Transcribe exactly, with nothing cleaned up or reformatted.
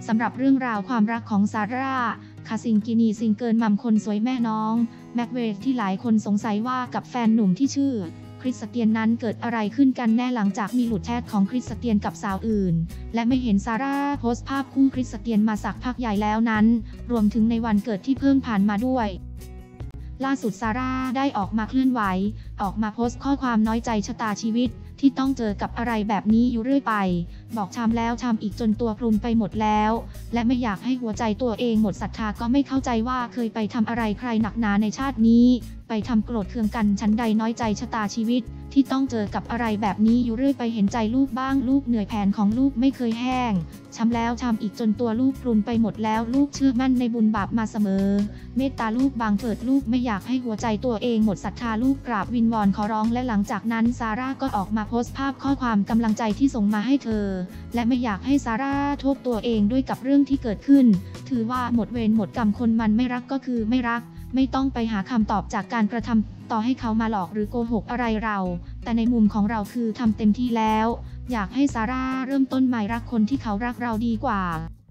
สำหรับเรื่องราวความรักของซาร่า คาซิงกินีซิงเกิลมัมคนสวยแม่น้องแม็กเวธที่หลายคนสงสัยว่ากับแฟนหนุ่มที่ชื่อคริสเตียนนั้นเกิดอะไรขึ้นกันแน่หลังจากมีหลุดแชทของคริสเตียนกับสาวอื่นและไม่เห็นซาร่าโพสต์ภาพคู่คริสเตียนมาสักพักใหญ่แล้วนั้นรวมถึงในวันเกิดที่เพิ่งผ่านมาด้วยล่าสุดซาร่าได้ออกมาเคลื่อนไหวออกมาโพสต์ข้อความน้อยใจชะตาชีวิตที่ต้องเจอกับอะไรแบบนี้อยู่เรื่อยไปบอกช้ำแล้วช้ำอีกจนตัวพรุนไปหมดแล้วและไม่อยากให้หัวใจตัวเองหมดศรัทธาก็ไม่เข้าใจว่าเคยไปทำอะไรใครหนักหนาในชาตินี้ไปทำโกรธเคืองกันชั้นใดน้อยใจชะตาชีวิตที่ต้องเจอกับอะไรแบบนี้อยู่เรื่อยไปเห็นใจลูกบ้างลูกเหนื่อยแผนของลูกไม่เคยแห้งช้ำแล้วช้ำอีกจนตัวลูกพรุนไปหมดแล้วลูกเชื่อมั่นในบุญบาปมาเสมอเมตตาลูกบางเถิดลูกไม่อยากให้หัวใจตัวเองหมดศรัทธาลูกกราบวิงวอนขอร้องและหลังจากนั้นซาร่าก็ออกมาโพสต์ภาพข้อความกำลังใจที่ส่งมาให้เธอและไม่อยากให้ซาร่าโทษตัวเองด้วยกับเรื่องที่เกิดขึ้นถือว่าหมดเวรหมดกรรมคนมันไม่รักก็คือไม่รักไม่ต้องไปหาคำตอบจากการกระทำต่อให้เขามาหลอกหรือโกหกอะไรเราแต่ในมุมของเราคือทำเต็มที่แล้วอยากให้ซาร่าเริ่มต้นใหม่รักคนที่เขารักเราดีกว่า